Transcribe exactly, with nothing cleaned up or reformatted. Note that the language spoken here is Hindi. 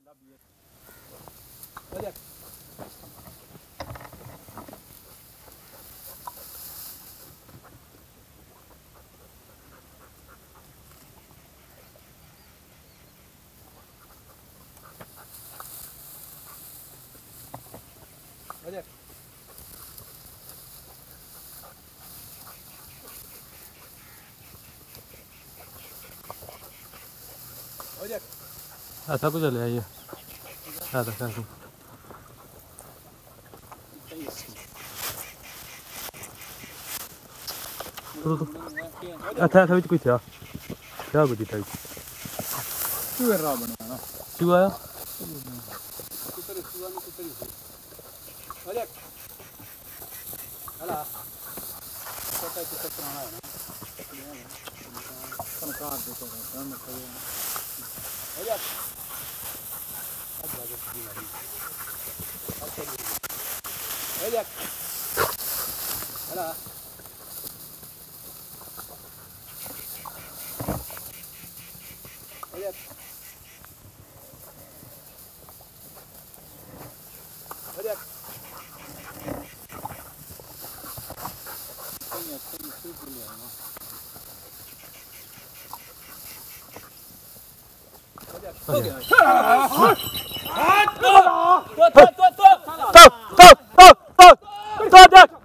ऐसा कुछ चले आइए ऐसा कैसे तो तो अच्छा ऐसा भी कुछ था क्या कुछ था क्यों रहा बना क्यों आया कुतर सुआ में कुतर हो जा हला छोटा कुतर पुराना है ना कार देता है हम हो जा अब लगे की मारी हो जा हला हो जा हो जा कहीं कहीं सूख लिया ना हो गया तो तो तो तो तो तो तो